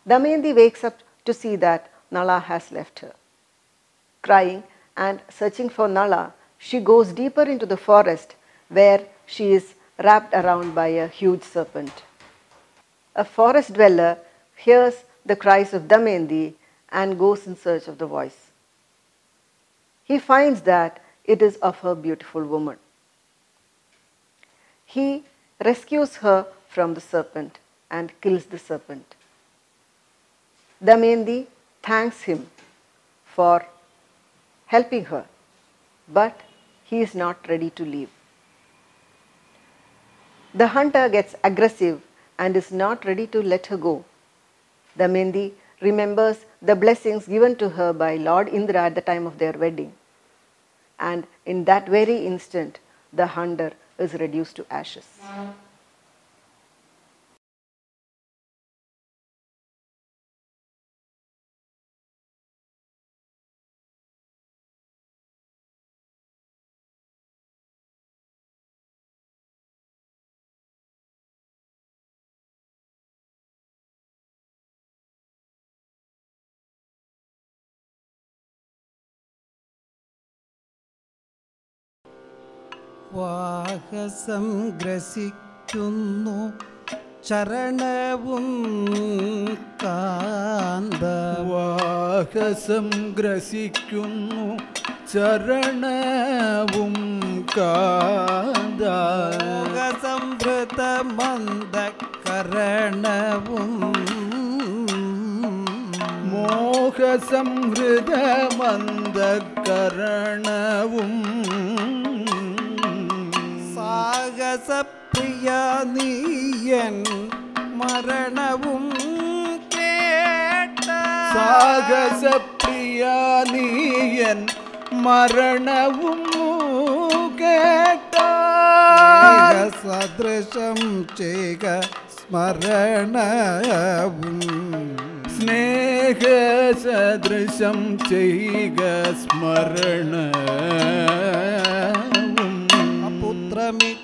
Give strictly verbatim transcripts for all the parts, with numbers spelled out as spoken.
Damayanti wakes up to see that Nala has left her. Crying and searching for Nala, she goes deeper into the forest where she is wrapped around by a huge serpent. A forest dweller hears the cries of Damayanti and goes in search of the voice. He finds that it is of her beautiful woman. He rescues her from the serpent and kills the serpent. Damayanti thanks him for helping her, but he is not ready to leave. The hunter gets aggressive and is not ready to let her go. Damayanti remembers the blessings given to her by Lord Indra at the time of their wedding. And in that very instant, the hunter is reduced to ashes. വാഹസം ഗ്രസിക്കുന്നു ചരണവും കാന്ത വാഹസം ഗ്രസിക്കുന്നു ചരണവും കാന്ത മോഹസംഭൃത മന്ദകരണവും മോഹസംഹൃത മന്ദകരണവും സാഹസപ്രിയ നീയൻ മരണവും കേട്ട സാഹസപ്രിയ നീയൻ മരണവും കേട്ട സദൃശം ചെയ്ക സ്മരണവും സ്നേഹസദൃശം ചെയ്ക സ്മരണവും പുത്രമിത്ര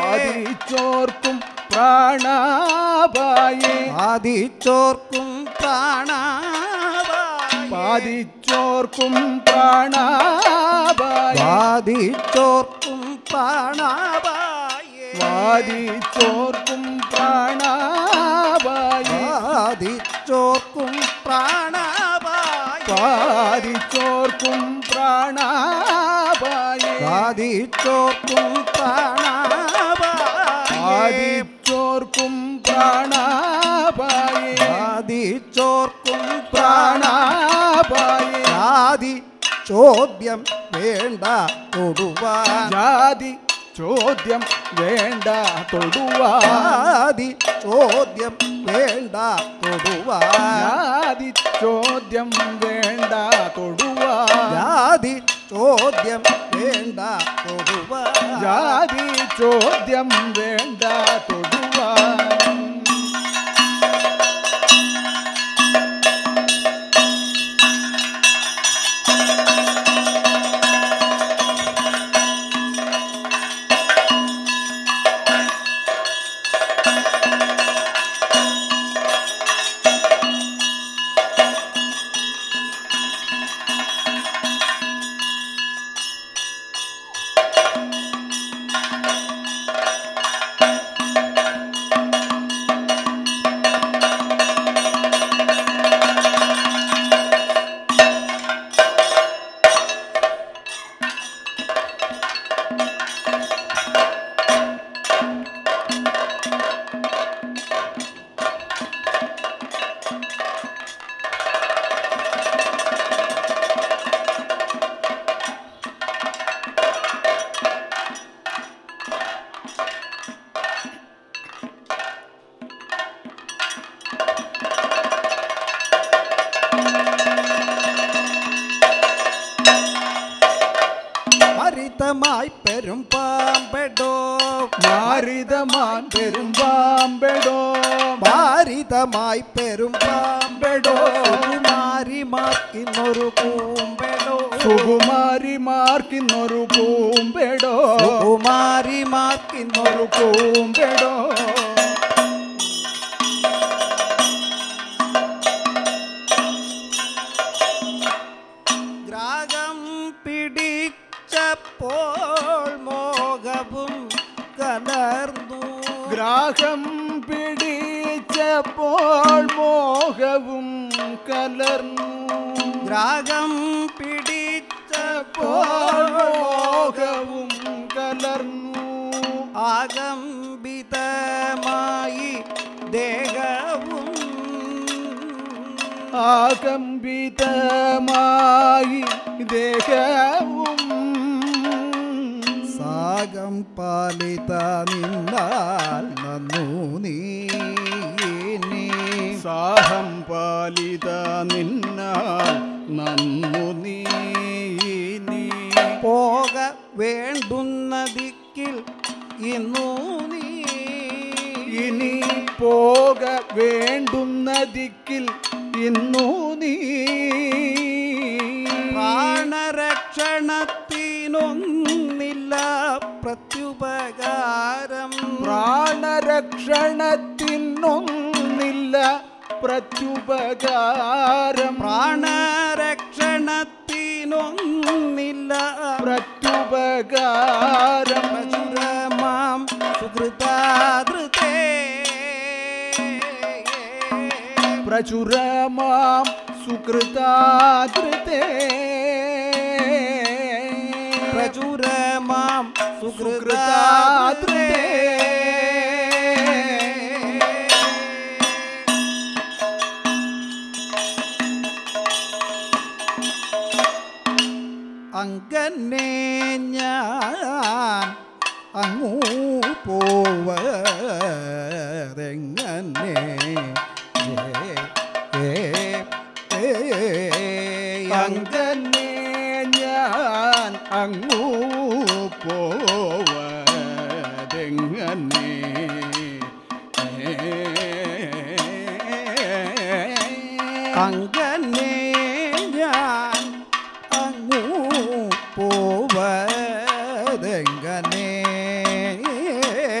വാദിച്ചോർക്കും പ്രാണാപായേ വാദിച്ചോർക്കും പ്രാണാപായേ വാദിച്ചോർക്കും പ്രാണാപായേ വാദിച്ചോർക്കും പ്രാണാപായേ വാദിച്ചോർക്കും പ്രാണാപായേ വാദിച്ചോർക്കും പ്രാണാപായേ വാദിച്ചോർക്കും പ്രാണാപായേ വാദിച്ചോർക്കും പ്രാണാപായേ വാദിച്ചോർക്കും പ്രാണാപായേ വാദിച്ചോർക്കും പ്രാണാപായേ ജാതി ചോദ്യം വേണ്ട തൊടുവാൻ ജാതി ചോദ്യം വേണ്ട തൊടുവാൻ ജാതി ചോദ്യം വേണ്ട തൊടുവാൻ ജാതി ചോദ്യം വേണ്ട തൊടുവാൻ ജാതി ചോദ്യം വേണ്ട തൊടുവാൻ ജാതി ചോദ്യം വേണ്ട തൊടുവാൻ മാരിതമായി പെരും പാമ്പെടോ മാരിതമാൻ പെരുമ്പാമ്പെടോ മാരിതമായി പെരും പാമ്പെടോ മാറിമാർക്കിന്നൊരു കൂമ്പെടോ സുകുമാരിമാർക്കിന്നൊരു പൂമ്പെടോ കുമാരിമാർക്കിന്നൊരു പൂമ്പെടോ ഗ്രാഹം പിടിച്ചപ്പോൾ മോഹവും കലർന്നു ഗ്രാഹം പിടിച്ചപ്പോൾ മോഹവും കലർന്നു ഗ്രാഹം പിടിച്ചപ്പോൾ മോഹവും കലർന്നു ആകമ്പിതമായി ദേഹവും ആകമ്പിതമായി ദേഹവും സാഗം പാലിത നിന്നാൽ നന്നു നീ സാഹം പാലിത നിന്നാൽ നന്നു നീ പോക വേണ്ടുന്ന ദിക്കിൽ ഇന്നു നീ ഇനി പോക വേണ്ടുന്ന ദിക്കിൽ ഇന്നു നീ പ്രാണരക്ഷണത്തിനൊന്നില്ല പ്രത്യുപകാരം പ്രാണരക്ഷണത്തിനൊന്നില്ല പ്രത്യുപകാരം പ്രാണരക്ഷണത്തിനൊന്നില്ല പ്രത്യുപകാരം പ്രചുരമാം സുകൃതാദൃതേ പ്രചുരമാം സുകൃതാദൃതേ പ്രചുരമാം സുകൃതാദൃതേ അങ്ങനെ ഞാൻ അങ്ങൂ പോവതെങ്ങനെ അങ്ങനെ ഞാൻ അങ്ങൂ പോവതെങ്ങനെ അങ്ങനെ ഞാൻ അങ്ങൂ പോവതെങ്ങനെ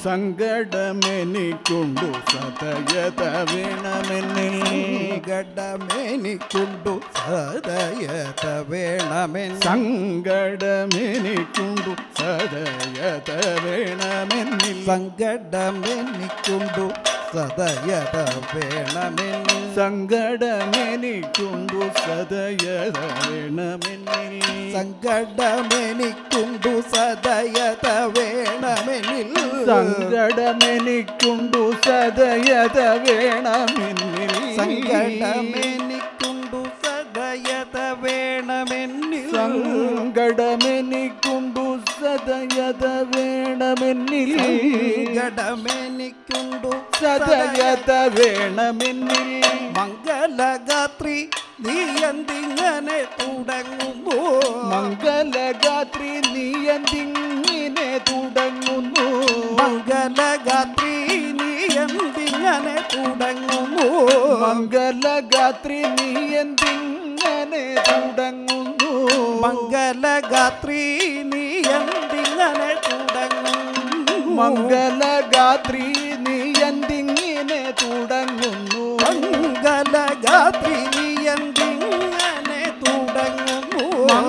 സങ്കടമെനിക്കുണ്ടു സതയത വേണമെന്നിൽ സങ്കടമെനിക്കുണ്ടു സദയത വേണമെന്നിൽ സങ്കടമെനിക്കുണ്ടു സതയത വേണമെന്നിൽ സങ്കടമെനിക്കുണ്ടു സദയത വേണമെന്നിൽ സങ്കടമെനിക്കുണ്ടു സതയത വേണമെന്നിൽ സങ്കടമെനിക്കുണ്ടു സദയത വേണമെന്നിൽ സങ്കടമെനിക്കുണ്ടു സതയത വേണമെന്നിൽ സങ്കടമെനിക്കുണ്ടു സദയത വേണമെന്നിൽ സങ്കടമെനിക്കുണ്ടു സതയത വേണമെന്നിൽ സങ്കടമെനിക്കുണ്ടു സതയത വേണമെന്നിൽ മംഗലഗാത്രി നീ എന്തിങ്ങനെ തുടങ്ങുന്നു മംഗലഗാത്രി നീ എന്തിങ്ങനെ തുടങ്ങുന്നു മംഗലഗാത്രി നീ എന്തിങ്ങനെ തുടങ്ങുന്നു മംഗലഗാത്രി നീ എന്തിങ്ങനെ തുടങ്ങുന്നു മംഗലഗാത്രി നീ എന്തിങ്ങനെ തുടങ്ങുന്നു മംഗലഗാത്രി നീ എന്തിങ്ങനെ തുടങ്ങുന്നു മംഗലഗാത്രി നീ എന്തിങ്ങനെ തുടങ്ങുന്നു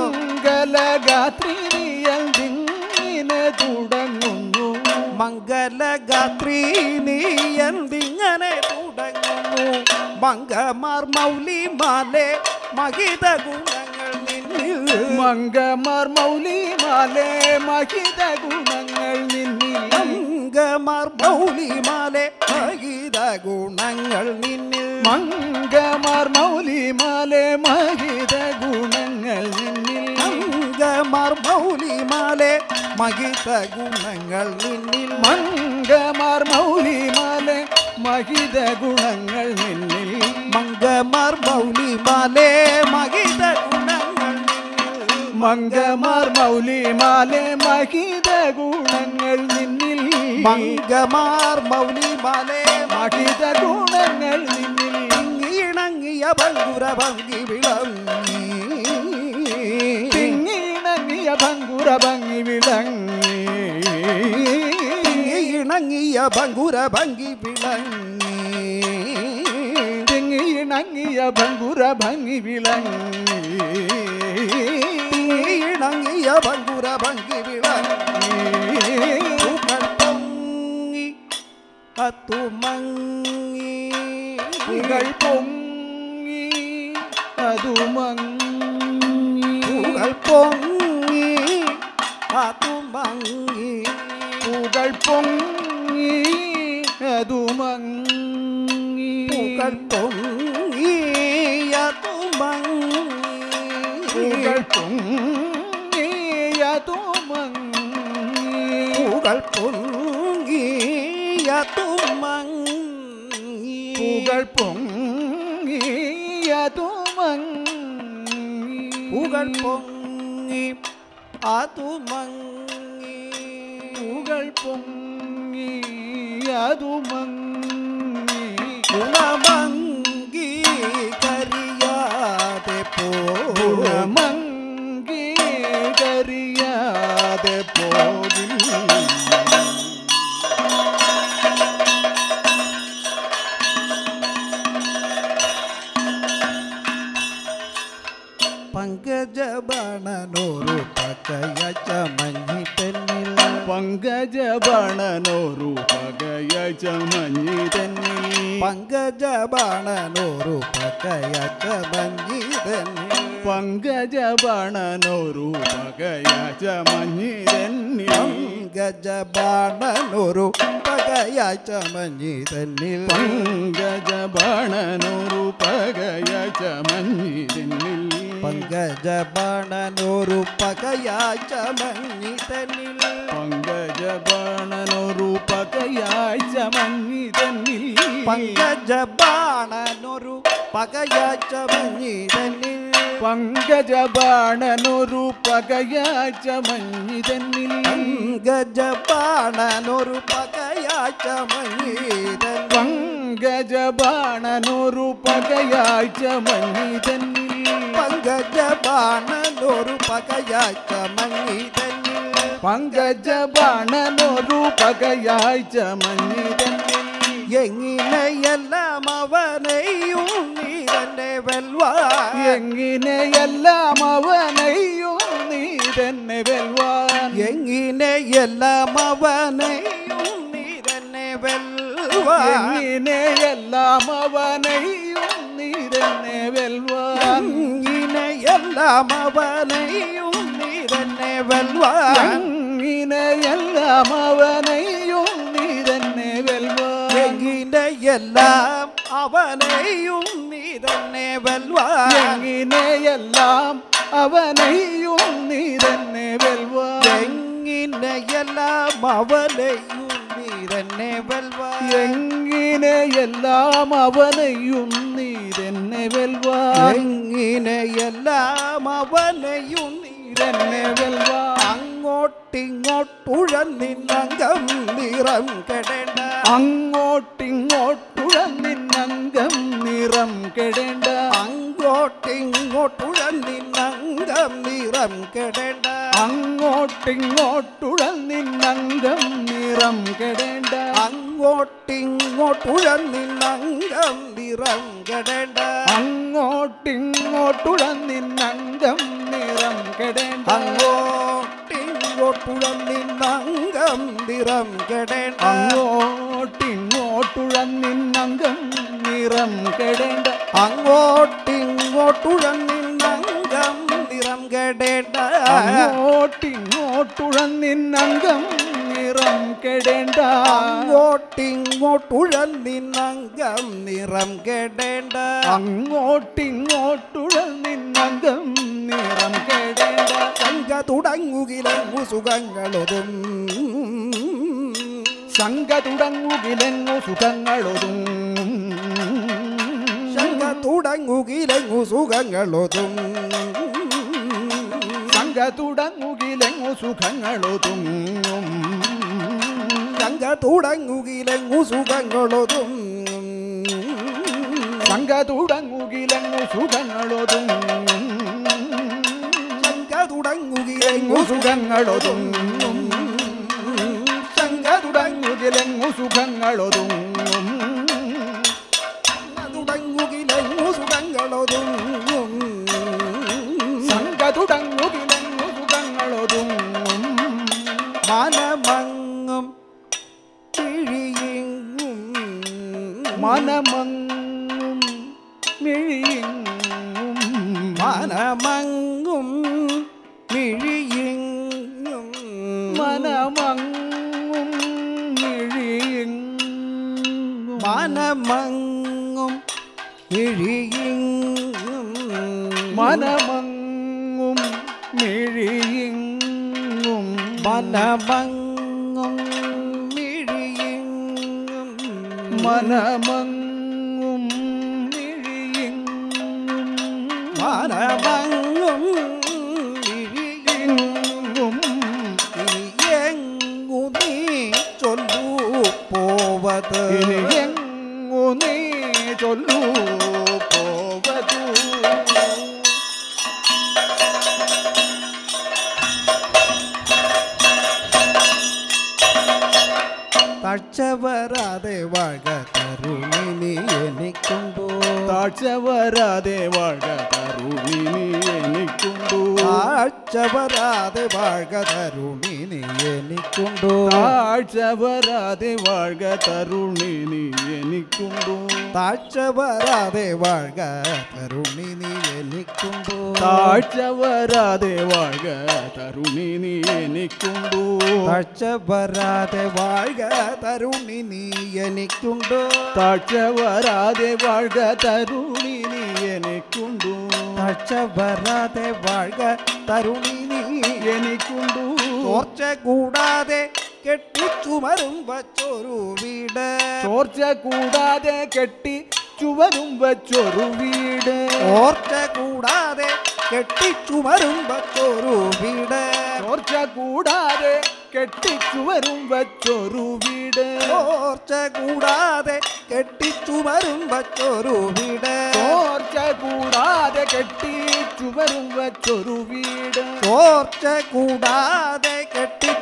മംഗലഗാത്രി നീ എന്തിങ്ങനെ തുടങ്ങുന്നു മംഗലഗാത്രി നീ എന്തിങ്ങനെ തുടങ്ങുന്നു മംഗമാർ മൗലിമാലെ മഹിത ഗുണങ്ങൾ നിന്നിൽ മംഗമാർ മൗലിമാലെ മഹിത ഗുണങ്ങൾ നിന്നിൽ മംഗമാർ മൗലിമാലെ മഹിത ഗുണങ്ങൾ നിന്നിൽ മംഗമാർ മൗലിമാലെ മഹിത ഗുണങ്ങൾ നിന്നിൽ മംഗമാർ മൗലിമാലെ മഹിത ഗുണങ്ങൾ നിന്നിൽ മംഗമാർ മൗലിമാലെ മഹിത ഗുണങ്ങൾ നിന്നിൽ മംഗമാർ മൗലിമാലെ മഹിത ഗുണങ്ങൾ നിന്നിൽ മംഗമാർ മൗലിമാലെ മഹിത ഗുണങ്ങൾ നിന്നിൽ മംഗമാർ മൗലിമാലെ മഹിത ഗുണങ്ങൾ നിന്നിൽ ഇണങ്ങിയ ഭംഗുര ഭംഗി വിളങ്ങി തിങ്ങിണങ്ങിയ ഭംഗുര ഭംഗി വിളങ്ങി ഇണങ്ങിയ ഭംഗുര ഭംഗി വിളങ്ങി തിങ്ങിണങ്ങിയ ഭംഗുര ഭംഗി വിളങ്ങി ഇണങ്ങിയ ഭംഗുര ഭംഗി വിളങ്ങി പൂക്കൾ പൊങ്ങി അതുമങ്ങി പൂകൾ പൊങ്ങി അതു മങ്ങി പൂക്കൾ പൊങ്ങി അതുമങ്ങി പൂകൾ പൊങ്ങി അതു മങ്ങി പൂക്കൾ പൊങ്ങി അതുമങ്ങി പൂകൾ പൊങ്ങി അതു മങ്ങി പൂക്കൾ പൊങ്ങി അതുമങ്ങി പൂകൾ പൊങ്ങി അതു മങ്ങി പൂകൾ പൊങ്ങി അതുമങ്ങി പൂകൾ പൊങ്ങി അതു മങ്ങി ഗുണമങ്കി കരിയാതെ മങ്കി കരിയാതെ പോകില്ല പങ്കജബണനോരു പകയ ചമഞ്ഞി തെന്നിൽ പങ്കജബണനോരു പകയ ചമഞ്ഞി തെന്നിൽ പങ്കജബണനോരു പകയ ചമഞ്ഞി തെന്നിൽ പങ്കജബണനോരു പകയ ചമഞ്ഞി തെന്നിൽ പങ്കജബണനോരു പകയ ചമഞ്ഞി തെന്നിൽ പങ്കജബണനോരു പകയ ചമഞ്ഞി തെന്നിൽ പങ്കജബണനോരു പകയ ചമഞ്ഞി തെന്നിൽ പങ്കജബണനോരു പകയ ചമഞ്ഞി തെന്നിൽ പങ്കജബാണനൊരു പകയ ചമഞ്ഞി തെന്നിൽ പങ്കജബാണനൊരു പകയ ചമഞ്ഞി തെന്നിൽ പങ്കജബാണനൊരു പകയ ചമഞ്ഞി തെന്നിൽ പങ്കജബാണനൊരു പകയ ചമഞ്ഞി തെന്നിൽ പങ്കജബാണനൊരു പകയ ചമഞ്ഞി തെന്നിൽ പങ്കജബാണനൊരു പകയായി ചമഞ്ഞി തന്നിൽ എങ്ങിനെയെല്ലാം അവനെയും നീ തന്നെ വെൽവാൻ എങ്ങിനെയെല്ലാം അവനെയും നീ തന്നെ വെൽവാൻ എങ്ങിനെയെല്ലാം അവനെയും നീ തന്നെ വെൽവാൻ എങ്ങിനെയെല്ലാം അവനെയും നീ തന്നെ വെൽവാൻ എങ്ങിനെയെല്ലാം അവനെയും നീ തന്നെ വെൽവാൻ എങ്ങിനെയെല്ലാം അവനെയും നീ തന്നെ വെൽവാൻ എങ്ങിനെയെല്ലാം അവനെയും നീ തന്നെ വെൽവാൻ എങ്ങിനെയെല്ലാം അവനെയും നീ തന്നെ വെൽവാൻ എങ്ങിനെയെല്ലാം അവനെയും നീ തന്നെ വെൽവാൻ എങ്ങിനെയെല്ലാം അവനെയും നീ തന്നെ വെൽവാൻ എങ്ങിനെയെല്ലാം അവനെയും നീ തന്നെ വെൽവാൻ അങ്ങോട്ടിങ്ങോട്ടുഴന്നിന്നംഗം നിറം കെടേണ്ട അങ്ങോട്ടിങ്ങോട്ടുഴന്നിന്നംഗം നിറം കെടേണ്ട അങ്ങോട്ടിങ്ങോട്ടുഴന്നിന്നംഗം നിറം കെടേണ്ട അങ്ങോട്ടിങ്ങോട്ടുഴന്നിന്നംഗം നിറം കെടേണ്ട അങ്ങോട്ടിങ്ങോട്ടുഴന്നിന്നംഗം നിറം കെടേണ്ട അങ്ങോട്ടിങ്ങോട്ടുഴന്നിന്നംഗം നിറം കെടേണ്ട അങ്ങോട്ടിങ്ങോട്ടുഴന്നിന്നംഗം നിറം കെടേണ്ട അങ്ങോട്ടിങ്ങോട്ടുഴന്നിന്നംഗം നിറം കെടേണ്ട അങ്ങോട്ടിങ്ങോട്ടുഴന്നിന്നംഗം നിറം കെടേണ്ട അങ്ങോട്ടിങ്ങോട്ടുഴന്നിന്നംഗം നിറം കെടേണ്ട അങ്ങോട്ടിങ്ങോട്ടുഴന്നിന്നംഗം നിറം കെടേണ്ട അങ്ങോട്ടിങ്ങോട്ടുഴന്നിന്നംഗം നിറം കെടേണ്ട സംഘ തുടങ്ങുകിലെങ്ങു സുഖങ്ങളൊതും സംഘ തുടങ്ങുകിലെങ്ങു സുഖങ്ങളൊതും സംഘ തുടങ്ങുകിലെങ്ങു സുഖങ്ങളൊതും സംഘ തുടങ്ങുകിലെങ്ങു സുഖങ്ങളൊതും സംഘ തുടങ്ങുകിലെങ്ങു സുഖങ്ങളൊതും സംഘ തുടങ്ങുകിലെങ്ങു സുഖങ്ങളൊതും സംഘ തുടങ്ങുകിലെങ്ങു സുഖങ്ങളൊതും സംഘ തുടങ്ങുകിലെങ്ങു സുഖങ്ങളൊതും തുടങ്ങുകിലെങ്ങു സുഖങ്ങളൊതും സംഘ തുടങ്ങുകിലെങ്ങു സുഖങ്ങളൊതും മനമങ്ങും കിഴിയിങ്ങും മനമങ്ങും മിഴിയിങ്ങും മനമങ്ങും മിഴിയിങ്ങും മനമങ്ങും മിഴിയിങ്ങും മനമങ്ങും മിഴിയിങ്ങും മനമങ്ങും മിഴിയിങ്ങും മനമങ്ങും മിഴിയിങ്ങും മനമങ്ങും മിഴിയിങ്ങും മനമങ്ങും മിഴിയിങ്ങും എങ്ങു നീ ചൊല്ലു പോവത് ഇനി എങ്ങു നീ ചൊല്ലു പോവതു താഴ്ച വരാതെ വാഴ തരുണിനി എനിക്കുണ്ടോ താഴ്ച വരാതെ വാഴ തരുണിനി എനിക്കുണ്ടോ താഴ്ച വരാതെ വാഴ തരുണിനി എനിക്കുണ്ടോ താഴ്ച വരാതെ വാഴ തരുണിനി എനിക്കുണ്ടോ താഴ്ച വരാതെ വാഴ തരുണിനി എനിക്കുണ്ടോ താഴ്ച വരാതെ വാഴ തരുണിനി എനിക്കുണ്ടോ താഴ്ച വരാതെ വാഴ തരുണിനി എനിക്കുണ്ടോ താഴ്ച വരാതെ വാഴ തരുണിനി എനിക്കുണ്ടോ താഴ്ച വരാതെ വാഴ തരുണിനി എനിക്കുണ്ടോ ചോർച്ച കൂടാതെ കെട്ടിച്ചുമരും വച്ചൊരു വീട് ചോർച്ച കൂടാതെ കെട്ടി ചുവരും വച്ചൊരു വീട് ചോർച്ച കൂടാതെ കെട്ടിച്ചുമരും വച്ചൊരു വീട് ചോർച്ച കൂടാതെ കെട്ടിച്ചുവരും വച്ചൊരു വീട് ചോർച്ച കൂടാതെ കെട്ടിച്ചുമരും വച്ചൊരു വീട് ചോർച്ച കൂടാതെ കെട്ടിച്ചുവരും വച്ചൊരു വീട് ചോർച്ച കൂടാതെ കെട്ടി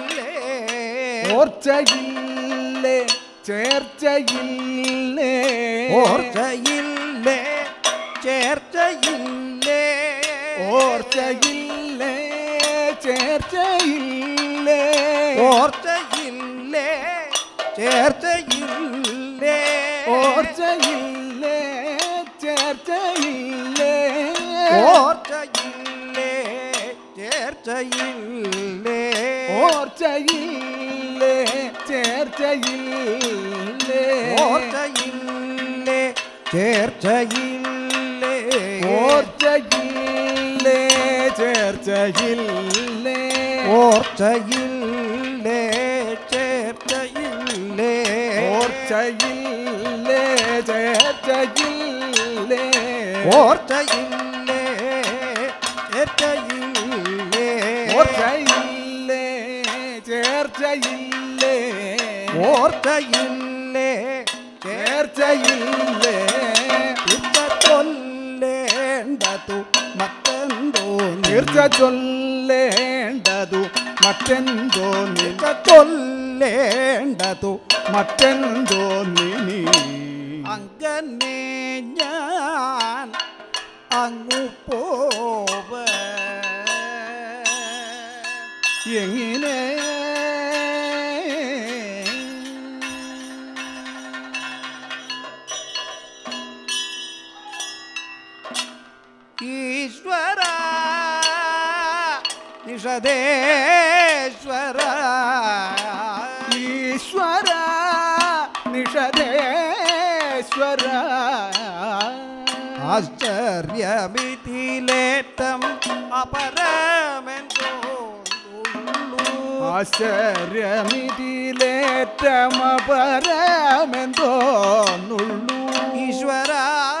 ഓർച്ചയില്ലേ ചേർച്ചയില്ലേ ഓർച്ചയില്ലേ ചേർച്ചയില്ലേ ഓർച്ചയില്ലേ ചേർച്ചയില്ലേ ഓർച്ചയില്ലേ ചേർച്ചയില്ലേ ഓർച്ചയില്ലേ ചേർച്ചയില്ലേ ഓർച്ചയില്ലേ ചേർച്ചയില്ലേ ഓർച്ചയില്ലേ ചേർച്ചയില്ലേ ഓർച്ചയില്ലേ ചേർച്ചയില്ലേ ഓർച്ചയില്ലേ ചേർച്ചയില്ലേ ഓർച്ചയില്ലേ ചേർച്ചയില്ലേ ഓർച്ചയില്ലേ ചേർച്ചയില്ലേ ഓർച്ചയില്ലേ ചേർച്ചയില്ലേ ഓർച്ചയില്ലേ ചേർച്ചയില്ലേ ഓർച്ചയില്ലേ ചേർച്ചയില്ലേ ചൊല്ലേണ്ടതു മറ്റെന്തോ തീർച്ച ചൊല്ലേണ്ടതു മറ്റെന്തോ നില ചൊല്ലേണ്ടതു മറ്റെന്തോ നിനി അങ്ങനെ ഞാൻ അങ്ങു പോവ എങ്ങനെ ഈശ്വര നിഷദേശ്വര ഈശ്വര നിഷദേശ്വര ആശ്ചര്യമിതിലേറ്റം അപരമെന്തോ ആശ്ചര്യമിതിലേറ്റമപരമെന്തോന്നുള്ളൂ ഈശ്വര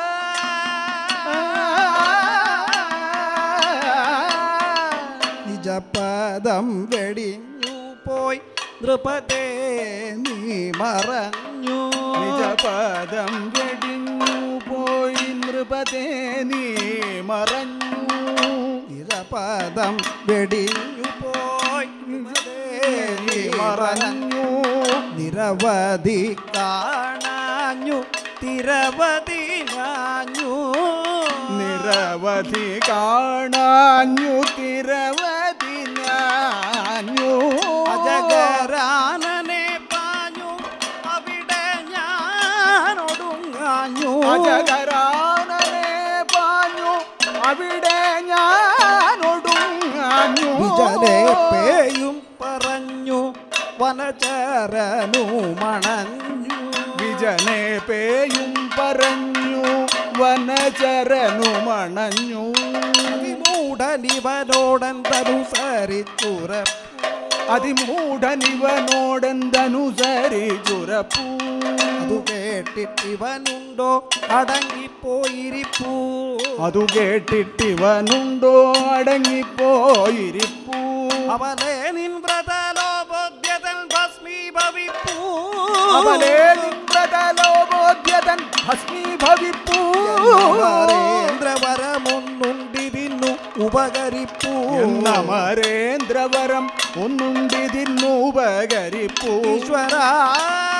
നിജപദം വെടിഞ്ഞു പോയി നൃപതേ നീ മറഞ്ഞു നിജപദം വെടിഞ്ഞു പോയി നൃപതേ നീ മറഞ്ഞു നിജപദം വെടിഞ്ഞു പോയി നൃപതേ നീ മറഞ്ഞു നിരവധി കാണാഞ്ഞു തിരവധി ഞാഞ്ഞു നിരവധി കാണാഞ്ഞു തിരവധി ഞാഞ്ഞു അജഗരാനനെ പാഞ്ഞു അവിടെ ഞാനൊടുങ്ങാഞ്ഞു അജഗരാനനെ പാഞ്ഞു അവിടെ ഞാനൊടുങ്ങാഞ്ഞു വിജനെ പേയും പറഞ്ഞു വനചരനു മണഞ്ഞു വിജനെ പേയും പറഞ്ഞു വനചരനു മണഞ്ഞു മൂടനിവനോടന്തനുസരിച്ചുറ അതിമൂഢനിവനോടെന്തനുസരിച്ചുറപ്പൂ അതു കേട്ടിട്ടിവനുണ്ടോ അടങ്ങിപ്പോയിരിപ്പൂ അതു കേട്ടിട്ടിവനുണ്ടോ അടങ്ങിപ്പോയിരിപ്പൂ അവലെ നിൻ വ്രതലോപോദ്യതൻ ഭസ്മീഭവിപ്പൂ അവലേ നിന്ദ്രതലോബോധ്യതൻ ഭസ്മീഭവിപ്പൂ നരേന്ദ്രവരമൊന്നുണ്ടിതിന്നു ഉപകരിപ്പൂ എന്നമരേന്ദ്രവരം ഒന്നുണ്ടിതിന്നു ഉപകരിപ്പൂ ഈശ്വര